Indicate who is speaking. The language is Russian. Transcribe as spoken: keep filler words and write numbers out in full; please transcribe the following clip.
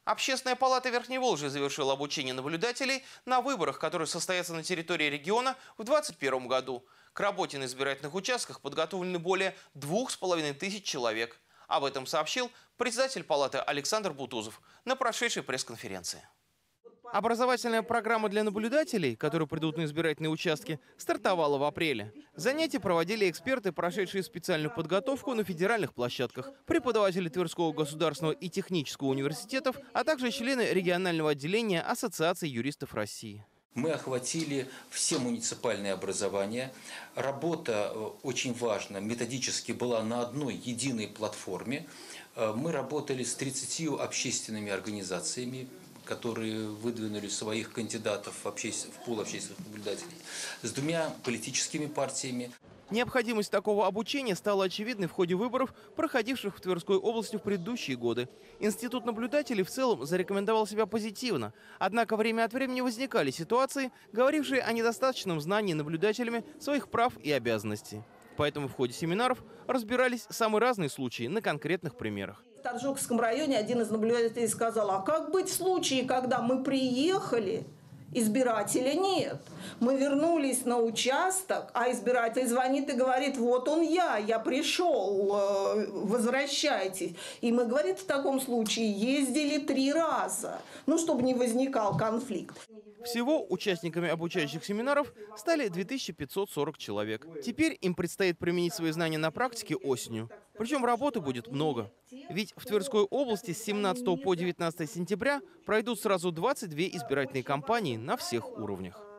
Speaker 1: Общественная палата Верхневолжья завершила обучение наблюдателей на выборах, которые состоятся на территории региона в две тысячи двадцать первом году. К работе на избирательных участках подготовлены более двух с половиной тысяч человек. Об этом сообщил председатель палаты Александр Бутузов на прошедшей пресс-конференции. Образовательная программа для наблюдателей, которые придут на избирательные участки, стартовала в апреле. Занятия проводили эксперты, прошедшие специальную подготовку на федеральных площадках, преподаватели Тверского государственного и технического университетов, а также члены регионального отделения Ассоциации юристов России.
Speaker 2: Мы охватили все муниципальные образования. Работа, очень важна, методически была на одной единой платформе. Мы работали с тридцатью общественными организациями, которые выдвинули своих кандидатов в, обществен... в пул общественных наблюдателей, с двумя политическими партиями.
Speaker 1: Необходимость такого обучения стала очевидной в ходе выборов, проходивших в Тверской области в предыдущие годы. Институт наблюдателей в целом зарекомендовал себя позитивно. Однако время от времени возникали ситуации, говорившие о недостаточном знании наблюдателями своих прав и обязанностей. Поэтому в ходе семинаров разбирались самые разные случаи на конкретных примерах.
Speaker 3: В Торжокском районе один из наблюдателей сказал: а как быть в случае, когда мы приехали, избирателя нет? Мы вернулись на участок, а избиратель звонит и говорит: вот он я, я пришел, возвращайтесь. И мы, говорит, в таком случае ездили три раза, ну, чтобы не возникал конфликт.
Speaker 1: Всего участниками обучающих семинаров стали две тысячи пятьсот сорок человек. Теперь им предстоит применить свои знания на практике осенью. Причем работы будет много. Ведь в Тверской области с семнадцатого по девятнадцатое сентября пройдут сразу двадцать две избирательные кампании на всех уровнях.